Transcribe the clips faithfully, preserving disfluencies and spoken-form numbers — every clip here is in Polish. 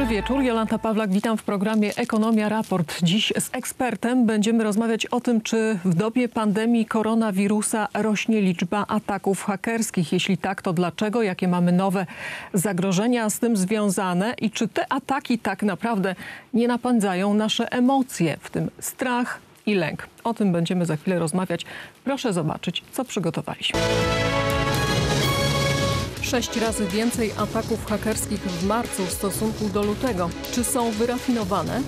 wieczór. Jolanta Pawlak, witam w programie Ekonomia Raport. Dziś z ekspertem będziemy rozmawiać o tym, czy w dobie pandemii koronawirusa rośnie liczba ataków hakerskich. Jeśli tak, to dlaczego? Jakie mamy nowe zagrożenia z tym związane? I czy te ataki tak naprawdę nie napędzają nasze emocje, w tym strach i lęk? O tym będziemy za chwilę rozmawiać. Proszę zobaczyć, co przygotowaliśmy. Sześć razy więcej ataków hakerskich w marcu w stosunku do lutego. Czy są wyrafinowane?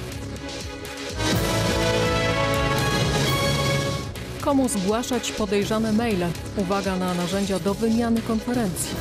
Komu zgłaszać podejrzane maile? Uwaga na narzędzia do wymiany konferencji.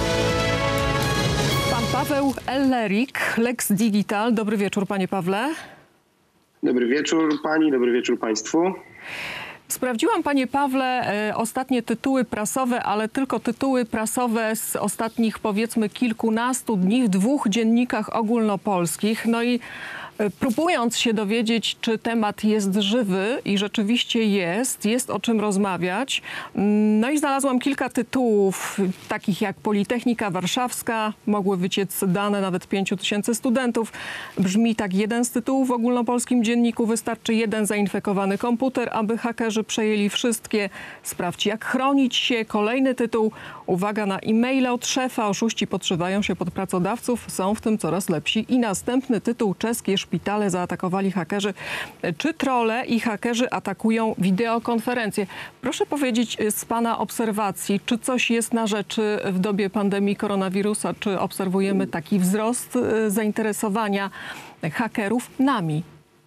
Pan Paweł Ellerik, Lex Digital. Dobry wieczór, panie Pawle. Dobry wieczór pani, dobry wieczór państwu. Sprawdziłam, panie Pawle, e, ostatnie tytuły prasowe, ale tylko tytuły prasowe z ostatnich, powiedzmy, kilkunastu dni w dwóch dziennikach ogólnopolskich. No i e, próbując się dowiedzieć, czy temat jest żywy i rzeczywiście jest, jest o czym rozmawiać. No i znalazłam kilka tytułów, takich jak Politechnika Warszawska, mogły wyciec dane nawet pięciu tysięcy studentów. Brzmi tak jeden z tytułów w ogólnopolskim dzienniku: wystarczy jeden zainfekowany komputer, aby hakerzy przejęli wszystkie. Sprawdź, jak chronić się. Kolejny tytuł: uwaga na e-maile od szefa. Oszuści podszywają się pod pracodawców, są w tym coraz lepsi. I następny tytuł: czeskie szpitale zaatakowali hakerzy. Czy trolle i hakerzy atakują wideokonferencje? Proszę powiedzieć z pana obserwacji, czy coś jest na rzeczy w dobie pandemii koronawirusa? Czy obserwujemy taki wzrost zainteresowania hakerów nami?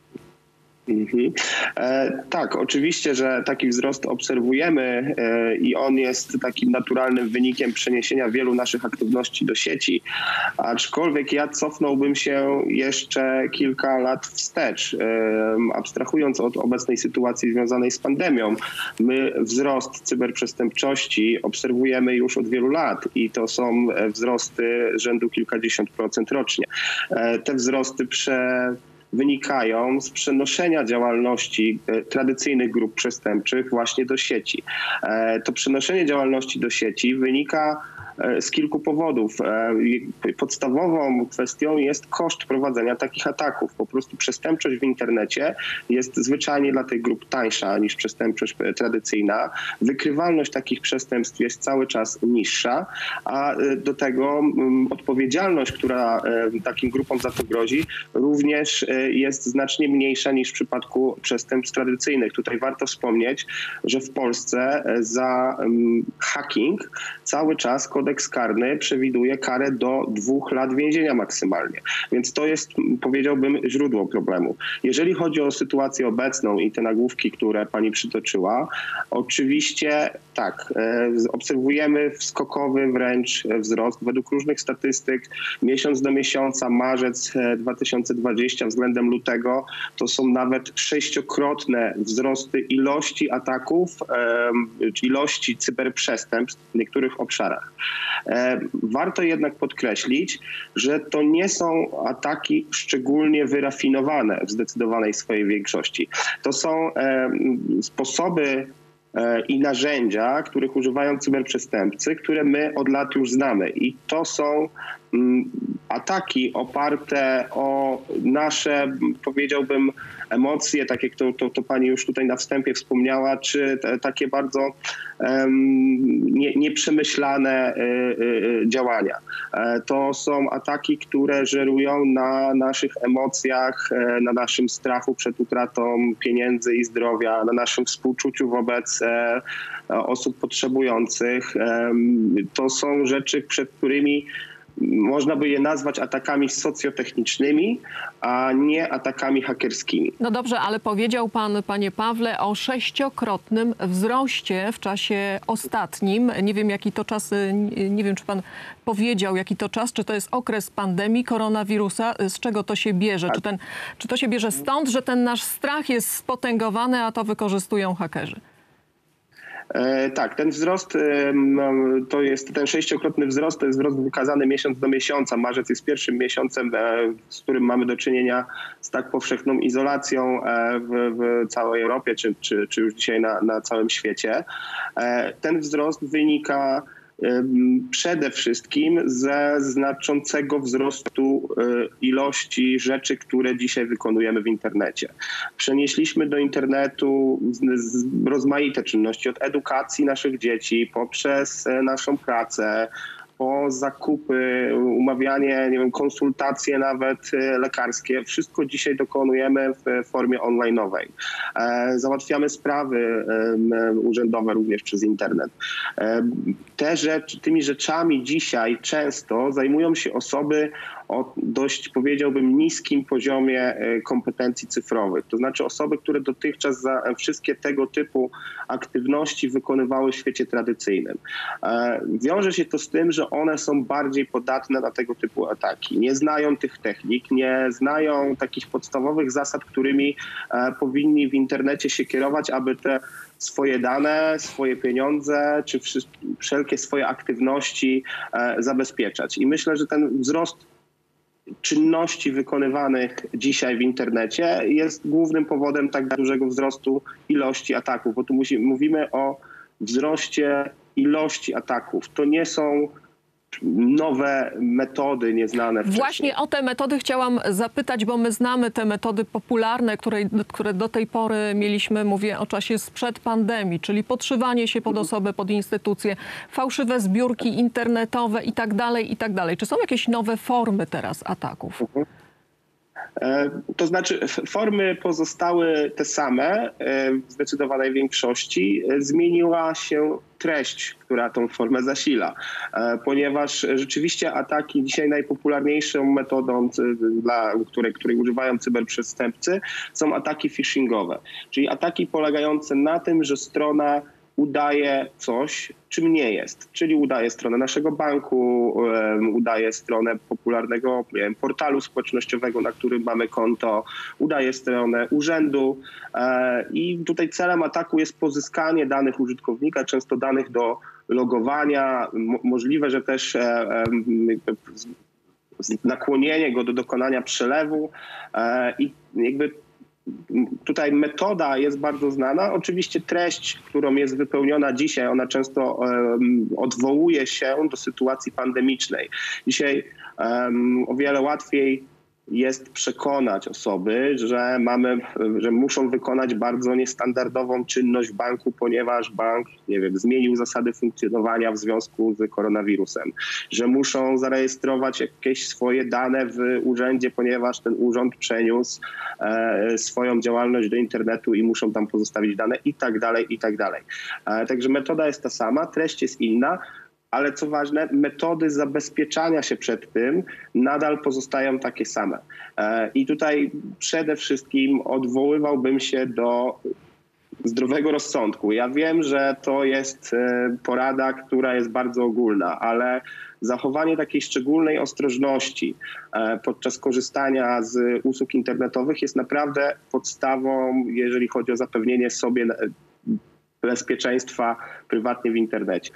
Mhm. E, tak, oczywiście, że taki wzrost obserwujemy e, i on jest takim naturalnym wynikiem przeniesienia wielu naszych aktywności do sieci. Aczkolwiek ja cofnąłbym się jeszcze kilka lat wstecz, e, abstrahując od obecnej sytuacji związanej z pandemią. My wzrost cyberprzestępczości obserwujemy już od wielu lat i to są wzrosty rzędu kilkadziesiąt procent rocznie. E, te wzrosty prze wynikają z przenoszenia działalności tradycyjnych grup przestępczych właśnie do sieci. To przenoszenie działalności do sieci wynika z kilku powodów. Podstawową kwestią jest koszt prowadzenia takich ataków. Po prostu przestępczość w internecie jest zwyczajnie dla tych grup tańsza niż przestępczość tradycyjna. Wykrywalność takich przestępstw jest cały czas niższa, a do tego odpowiedzialność, która takim grupom za to grozi, również jest znacznie mniejsza niż w przypadku przestępstw tradycyjnych. Tutaj warto wspomnieć, że w Polsce za hacking cały czas kodeks karny przewiduje karę do dwóch lat więzienia maksymalnie. Więc to jest, powiedziałbym, źródło problemu. Jeżeli chodzi o sytuację obecną i te nagłówki, które pani przytoczyła, oczywiście tak, obserwujemy skokowy wręcz wzrost. Według różnych statystyk miesiąc do miesiąca, marzec dwa tysiące dwudziesty względem lutego, to są nawet sześciokrotne wzrosty ilości ataków, ilości cyberprzestępstw w niektórych obszarach. Warto jednak podkreślić, że to nie są ataki szczególnie wyrafinowane w zdecydowanej swojej większości. To są sposoby i narzędzia, których używają cyberprzestępcy, które my od lat już znamy. I to są ataki oparte o nasze, powiedziałbym, emocje, tak jak to, to, to pani już tutaj na wstępie wspomniała, czy te, takie bardzo um, nie, nieprzemyślane y, y, działania. E, to są ataki, które żerują na naszych emocjach, e, na naszym strachu przed utratą pieniędzy i zdrowia, na naszym współczuciu wobec e, osób potrzebujących. E, to są rzeczy, przed którymi można by je nazwać atakami socjotechnicznymi, a nie atakami hakerskimi. No dobrze, ale powiedział pan, panie Pawle, o sześciokrotnym wzroście w czasie ostatnim. Nie wiem, jaki to czas, nie wiem, czy pan powiedział, jaki to czas, czy to jest okres pandemii koronawirusa, z czego to się bierze? Czy, ten, czy to się bierze stąd, że ten nasz strach jest spotęgowany, a to wykorzystują hakerzy? E, tak, ten wzrost e, to jest ten sześciokrotny wzrost, to jest wzrost wykazany miesiąc do miesiąca. Marzec jest pierwszym miesiącem, e, z którym mamy do czynienia z tak powszechną izolacją e, w, w całej Europie, czy, czy, czy już dzisiaj na, na całym świecie. E, ten wzrost wynika przede wszystkim ze znaczącego wzrostu ilości rzeczy, które dzisiaj wykonujemy w internecie. Przenieśliśmy do internetu rozmaite czynności, od edukacji naszych dzieci, poprzez naszą pracę, po zakupy, umawianie, nie wiem, konsultacje nawet lekarskie. Wszystko dzisiaj dokonujemy w formie online'owej. Załatwiamy sprawy urzędowe również przez internet. Te rzeczy, tymi rzeczami dzisiaj często zajmują się osoby o dość, powiedziałbym, niskim poziomie kompetencji cyfrowych. To znaczy osoby, które dotychczas za wszystkie tego typu aktywności wykonywały w świecie tradycyjnym. Wiąże się to z tym, że one są bardziej podatne na tego typu ataki. Nie znają tych technik, nie znają takich podstawowych zasad, którymi powinni w internecie się kierować, aby te swoje dane, swoje pieniądze, czy wszelkie swoje aktywności zabezpieczać. I myślę, że ten wzrost czynności wykonywanych dzisiaj w internecie jest głównym powodem tak dużego wzrostu ilości ataków, bo tu musi, mówimy o wzroście ilości ataków. To nie są nowe metody nieznane wcześniej. Właśnie o te metody chciałam zapytać, bo my znamy te metody popularne, które, które do tej pory mieliśmy, mówię o czasie sprzed pandemii, czyli podszywanie się pod osobę, pod instytucje, fałszywe zbiórki internetowe i tak dalej, i tak dalej. Czy są jakieś nowe formy teraz ataków? Mhm. To znaczy formy pozostały te same w zdecydowanej większości. Zmieniła się treść, która tą formę zasila, ponieważ rzeczywiście ataki dzisiaj najpopularniejszą metodą, dla której, której używają cyberprzestępcy, są ataki phishingowe, czyli ataki polegające na tym, że strona udaje coś, czym nie jest. Czyli udaje stronę naszego banku, um, udaje stronę popularnego nie wiem, portalu społecznościowego, na którym mamy konto, udaje stronę urzędu e, i tutaj celem ataku jest pozyskanie danych użytkownika, często danych do logowania, mo możliwe, że też e, e, nakłonienie go do dokonania przelewu e, i jakby tutaj metoda jest bardzo znana. Oczywiście treść, którą jest wypełniona dzisiaj, ona często um, odwołuje się do sytuacji pandemicznej. Dzisiaj um, o wiele łatwiej jest przekonać osoby, że mamy, że muszą wykonać bardzo niestandardową czynność w banku, ponieważ bank, nie wiem, zmienił zasady funkcjonowania w związku z koronawirusem, że muszą zarejestrować jakieś swoje dane w urzędzie, ponieważ ten urząd przeniósł e, swoją działalność do internetu i muszą tam pozostawić dane i tak dalej, i tak dalej. E, także metoda jest ta sama, treść jest inna, ale co ważne, metody zabezpieczania się przed tym nadal pozostają takie same. I tutaj przede wszystkim odwoływałbym się do zdrowego rozsądku. Ja wiem, że to jest porada, która jest bardzo ogólna, ale zachowanie takiej szczególnej ostrożności podczas korzystania z usług internetowych jest naprawdę podstawą, jeżeli chodzi o zapewnienie sobie bezpieczeństwa prywatnie w internecie.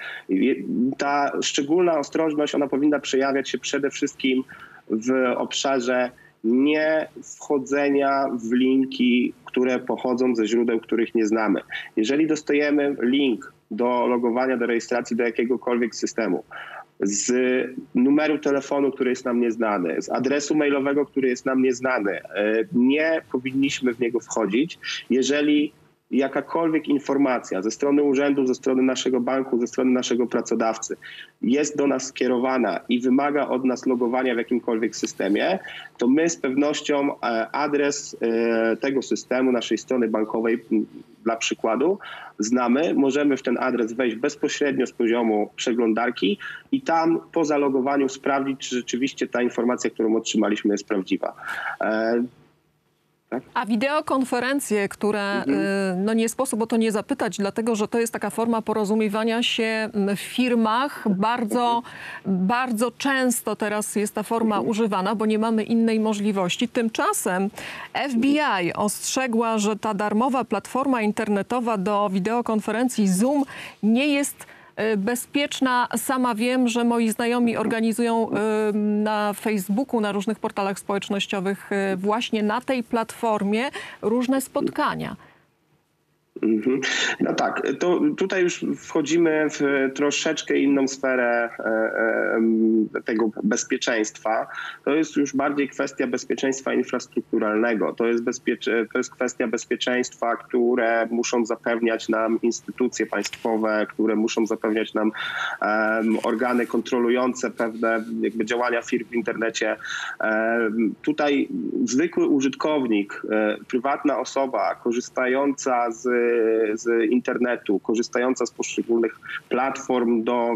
Ta szczególna ostrożność, ona powinna przejawiać się przede wszystkim w obszarze nie wchodzenia w linki, które pochodzą ze źródeł, których nie znamy. Jeżeli dostajemy link do logowania, do rejestracji do jakiegokolwiek systemu, z numeru telefonu, który jest nam nieznany, z adresu mailowego, który jest nam nieznany, nie powinniśmy w niego wchodzić, jeżeli jakakolwiek informacja ze strony urzędu, ze strony naszego banku, ze strony naszego pracodawcy jest do nas skierowana i wymaga od nas logowania w jakimkolwiek systemie, to my z pewnością adres tego systemu, naszej strony bankowej, dla przykładu, znamy, możemy w ten adres wejść bezpośrednio z poziomu przeglądarki i tam po zalogowaniu sprawdzić, czy rzeczywiście ta informacja, którą otrzymaliśmy, jest prawdziwa. A wideokonferencje, które mhm. no nie sposób o to nie zapytać, dlatego że to jest taka forma porozumiewania się w firmach. Bardzo, mhm. bardzo często teraz jest ta forma mhm. używana, bo nie mamy innej możliwości. Tymczasem F B I ostrzegła, że ta darmowa platforma internetowa do wideokonferencji Zoom nie jest bezpieczna. Sama wiem, że moi znajomi organizują na Facebooku, na różnych portalach społecznościowych właśnie na tej platformie różne spotkania. No tak, to tutaj już wchodzimy w troszeczkę inną sferę tego bezpieczeństwa. To jest już bardziej kwestia bezpieczeństwa infrastrukturalnego. To jest, bezpiecze, to jest kwestia bezpieczeństwa, które muszą zapewniać nam instytucje państwowe, które muszą zapewniać nam um, organy kontrolujące pewne jakby działania firm w internecie. Um, tutaj zwykły użytkownik, um, prywatna osoba korzystająca z, z internetu, korzystająca z poszczególnych platform do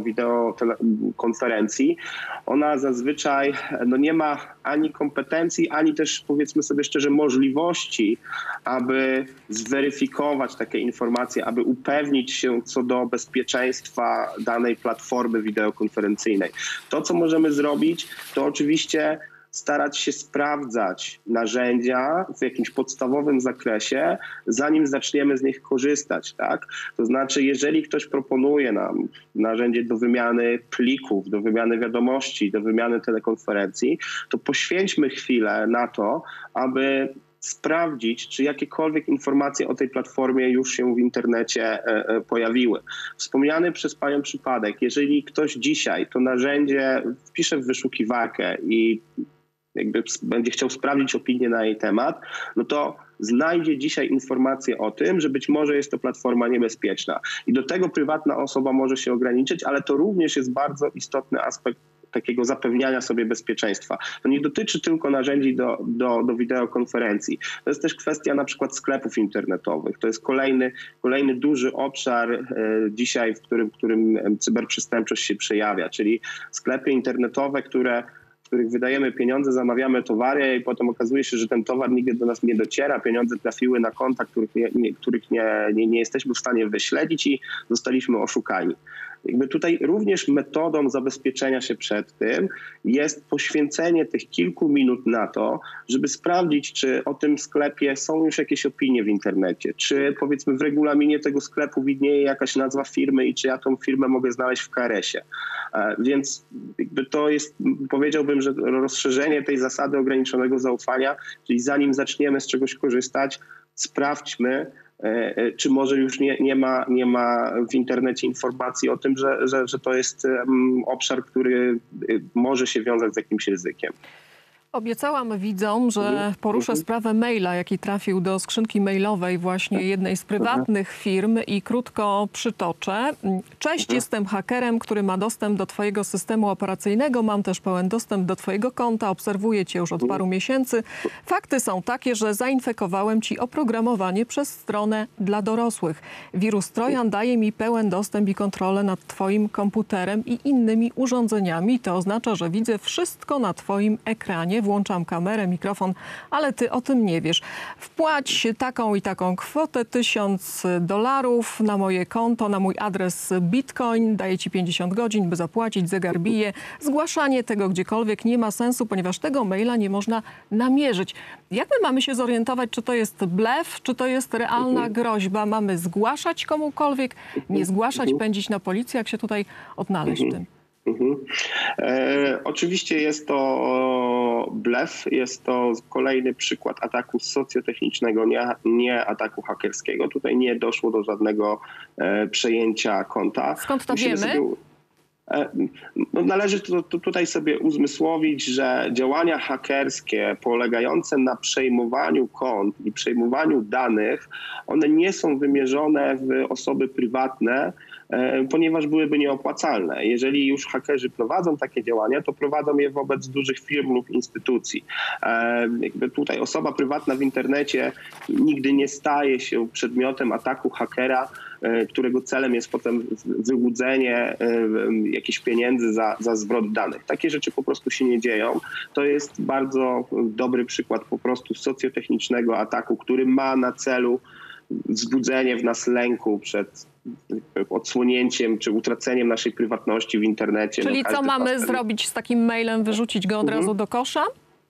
wideokonferencji, ona zazwyczaj no nie ma ani kompetencji, ani też, powiedzmy sobie szczerze, możliwości, aby zweryfikować takie informacje, aby upewnić się co do bezpieczeństwa danej platformy wideokonferencyjnej. To, co możemy zrobić, to oczywiście starać się sprawdzać narzędzia w jakimś podstawowym zakresie, zanim zaczniemy z nich korzystać, tak? To znaczy, jeżeli ktoś proponuje nam narzędzie do wymiany plików, do wymiany wiadomości, do wymiany telekonferencji, to poświęćmy chwilę na to, aby sprawdzić, czy jakiekolwiek informacje o tej platformie już się w internecie pojawiły. Wspomniany przez panią przypadek, jeżeli ktoś dzisiaj to narzędzie wpisze w wyszukiwarkę i jakby będzie chciał sprawdzić opinię na jej temat, no to znajdzie dzisiaj informacje o tym, że być może jest to platforma niebezpieczna. I do tego prywatna osoba może się ograniczyć, ale to również jest bardzo istotny aspekt takiego zapewniania sobie bezpieczeństwa. To nie dotyczy tylko narzędzi do, do, do wideokonferencji. To jest też kwestia na przykład sklepów internetowych. To jest kolejny, kolejny duży obszar e, dzisiaj, w którym, w którym cyberprzestępczość się przejawia, czyli sklepy internetowe, które w których wydajemy pieniądze, zamawiamy towary i potem okazuje się, że ten towar nigdy do nas nie dociera, pieniądze trafiły na konta, których nie, nie, których nie, nie, nie jesteśmy w stanie wyśledzić i zostaliśmy oszukani. Jakby tutaj również metodą zabezpieczenia się przed tym jest poświęcenie tych kilku minut na to, żeby sprawdzić, czy o tym sklepie są już jakieś opinie w internecie, czy powiedzmy w regulaminie tego sklepu widnieje jakaś nazwa firmy i czy ja tą firmę mogę znaleźć w K R S ie. Więc jakby to jest, powiedziałbym, że rozszerzenie tej zasady ograniczonego zaufania, czyli zanim zaczniemy z czegoś korzystać, sprawdźmy, czy może już nie, nie, ma, nie ma w internecie informacji o tym, że, że, że to jest um, obszar, który może się wiązać z jakimś ryzykiem. Obiecałam widzom, że poruszę sprawę maila, jaki trafił do skrzynki mailowej właśnie jednej z prywatnych firm i krótko przytoczę. Cześć, jestem hakerem, który ma dostęp do twojego systemu operacyjnego. Mam też pełen dostęp do twojego konta. Obserwuję cię już od paru miesięcy. Fakty są takie, że zainfekowałem ci oprogramowanie przez stronę dla dorosłych. Wirus Trojan daje mi pełen dostęp i kontrolę nad twoim komputerem i innymi urządzeniami. To oznacza, że widzę wszystko na twoim ekranie. Włączam kamerę, mikrofon, ale ty o tym nie wiesz. Wpłać taką i taką kwotę, tysiąc dolarów na moje konto, na mój adres Bitcoin. Daję ci pięćdziesiąt godzin, by zapłacić, zegar bije. Zgłaszanie tego gdziekolwiek nie ma sensu, ponieważ tego maila nie można namierzyć. Jak my mamy się zorientować, czy to jest blef, czy to jest realna groźba? Mamy zgłaszać komukolwiek, nie zgłaszać, pędzić na policję? Jak się tutaj odnaleźć w tym? Mhm. E, oczywiście jest to blef, jest to kolejny przykład ataku socjotechnicznego, nie, nie ataku hakerskiego. Tutaj nie doszło do żadnego e, przejęcia konta. Skąd to Musimy wiemy? Sobie, e, no należy to, to tutaj sobie uzmysłowić, że działania hakerskie polegające na przejmowaniu kont i przejmowaniu danych, one nie są wymierzone w osoby prywatne, ponieważ byłyby nieopłacalne. Jeżeli już hakerzy prowadzą takie działania, to prowadzą je wobec dużych firm lub instytucji. Jakby tutaj osoba prywatna w internecie nigdy nie staje się przedmiotem ataku hakera, którego celem jest potem wyłudzenie jakichś pieniędzy za, za zwrot danych. Takie rzeczy po prostu się nie dzieją. To jest bardzo dobry przykład po prostu socjotechnicznego ataku, który ma na celu wzbudzenie w nas lęku przed odsłonięciem czy utraceniem naszej prywatności w internecie. Czyli no, co mamy ten... zrobić z takim mailem? Wyrzucić go od mhm. razu do kosza?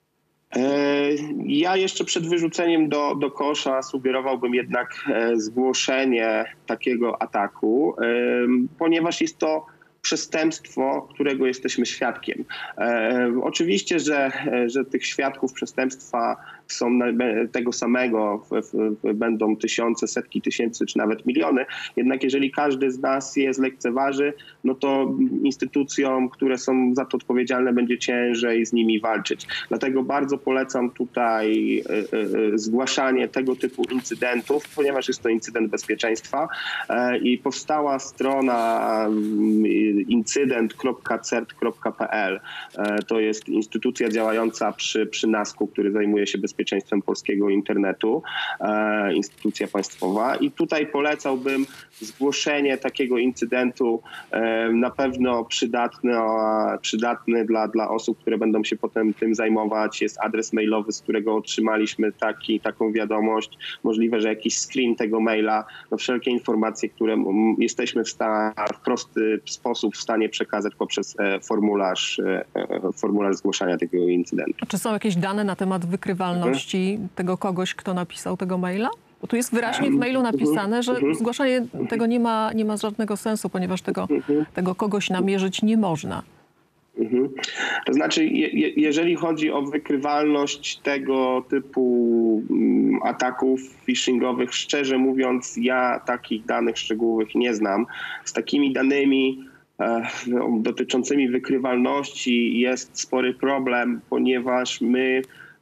Ja jeszcze przed wyrzuceniem do, do kosza sugerowałbym jednak zgłoszenie takiego ataku, ponieważ jest to przestępstwo, którego jesteśmy świadkiem. E, oczywiście, że, że tych świadków przestępstwa są tego samego, w, w, będą tysiące, setki tysięcy, czy nawet miliony. Jednak jeżeli każdy z nas je zlekceważy, no to instytucjom, które są za to odpowiedzialne, będzie ciężej z nimi walczyć. Dlatego bardzo polecam tutaj y, y, zgłaszanie tego typu incydentów, ponieważ jest to incydent bezpieczeństwa y, i powstała strona y, incydent kropka cert kropka p l. Y, to jest instytucja działająca przy, przy nasku, który zajmuje się bezpieczeństwem bezpieczeństwem polskiego internetu, e, instytucja państwowa. I tutaj polecałbym zgłoszenie takiego incydentu, e, na pewno przydatny, a, przydatny dla, dla osób, które będą się potem tym zajmować. Jest adres mailowy, z którego otrzymaliśmy taki, taką wiadomość. Możliwe, że jakiś screen tego maila, no wszelkie informacje, które jesteśmy w, sta, w prosty sposób w stanie przekazać poprzez e, formularz, e, formularz zgłaszania tego incydentu. A czy są jakieś dane na temat wykrywalności tego kogoś, kto napisał tego maila? Bo tu jest wyraźnie w mailu napisane, że zgłaszanie tego nie ma, nie ma żadnego sensu, ponieważ tego, tego kogoś namierzyć nie można. Mhm. To znaczy, je, jeżeli chodzi o wykrywalność tego typu ataków phishingowych, szczerze mówiąc, ja takich danych szczegółowych nie znam. Z takimi danymi e, dotyczącymi wykrywalności jest spory problem, ponieważ my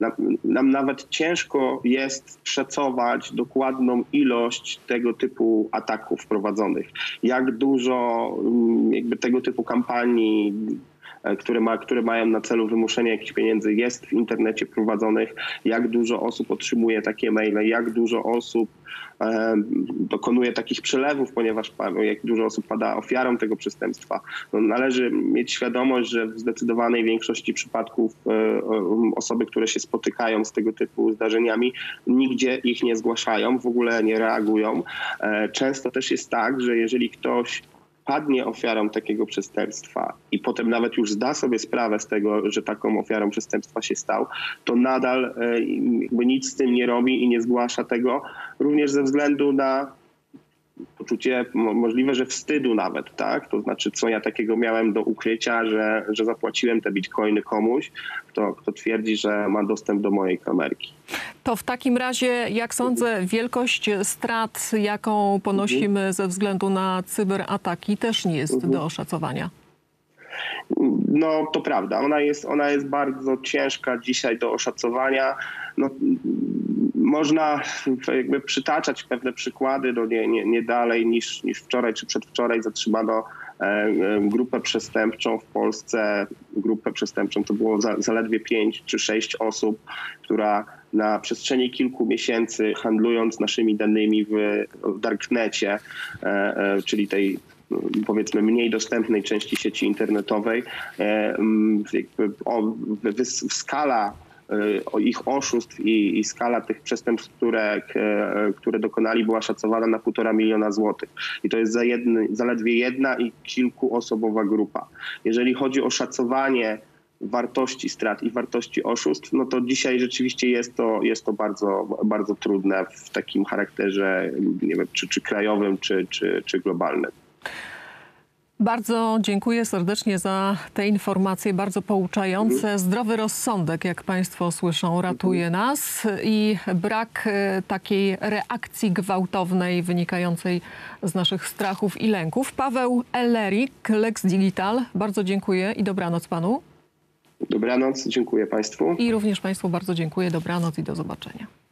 Nam nawet ciężko jest szacować dokładną ilość tego typu ataków prowadzonych. Jak dużo jakby tego typu kampanii, które, ma, które mają na celu wymuszenie jakichś pieniędzy, jest w internecie prowadzonych, jak dużo osób otrzymuje takie maile, jak dużo osób e, dokonuje takich przelewów, ponieważ jak dużo osób pada ofiarą tego przestępstwa. No, należy mieć świadomość, że w zdecydowanej większości przypadków e, osoby, które się spotykają z tego typu zdarzeniami, nigdzie ich nie zgłaszają, w ogóle nie reagują. E, często też jest tak, że jeżeli ktoś padnie ofiarą takiego przestępstwa i potem nawet już zda sobie sprawę z tego, że taką ofiarą przestępstwa się stał, to nadal jakby nic z tym nie robi i nie zgłasza tego, również ze względu na poczucie możliwe, że wstydu nawet, tak? To znaczy, co ja takiego miałem do ukrycia, że, że zapłaciłem te bitcoiny komuś, kto, kto twierdzi, że ma dostęp do mojej kamerki. To w takim razie, jak sądzę, wielkość strat, jaką ponosimy mhm. ze względu na cyberataki, też nie jest mhm. do oszacowania. No to prawda, ona jest, ona jest bardzo ciężka dzisiaj do oszacowania. No, można jakby przytaczać pewne przykłady, no nie, nie, nie dalej niż, niż wczoraj czy przedwczoraj zatrzymano e, grupę przestępczą w Polsce. Grupę przestępczą to było za, zaledwie pięć czy sześć osób, która na przestrzeni kilku miesięcy handlując naszymi danymi w, w darknecie, e, e, czyli tej powiedzmy mniej dostępnej części sieci internetowej, jakby o, skala o ich oszustw i, i skala tych przestępstw, które, które dokonali, była szacowana na półtora miliona złotych. I to jest za jedny, zaledwie jedna i kilkuosobowa grupa. Jeżeli chodzi o szacowanie wartości strat i wartości oszustw, no to dzisiaj rzeczywiście jest to, jest to bardzo, bardzo trudne w takim charakterze, nie wiem, czy, czy krajowym, czy, czy, czy globalnym. Bardzo dziękuję serdecznie za te informacje, bardzo pouczające. Zdrowy rozsądek, jak Państwo słyszą, ratuje nas i brak takiej reakcji gwałtownej wynikającej z naszych strachów i lęków. Paweł Ellerik, Lex Digital, bardzo dziękuję i dobranoc Panu. Dobranoc, dziękuję Państwu. I również Państwu bardzo dziękuję, dobranoc i do zobaczenia.